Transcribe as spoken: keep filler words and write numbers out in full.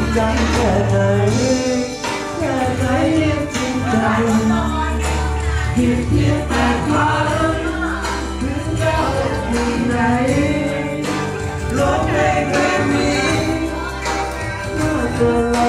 ใจแค่ไหนแค่ไหนที่จริงใจเพียงเพียงแต่ความถึงเจ้าที่ไหนร้องเพลงเพลงนี้เมื่อเธอ